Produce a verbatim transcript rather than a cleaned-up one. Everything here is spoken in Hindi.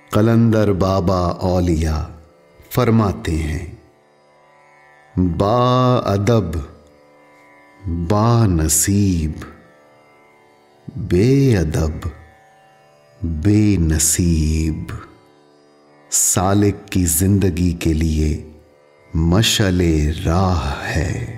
कलंदर बाबा औलिया फरमाते हैं, बाअदब बानसीब बेअदब बेनसीब। सालिक की जिंदगी के लिए मशले राह है।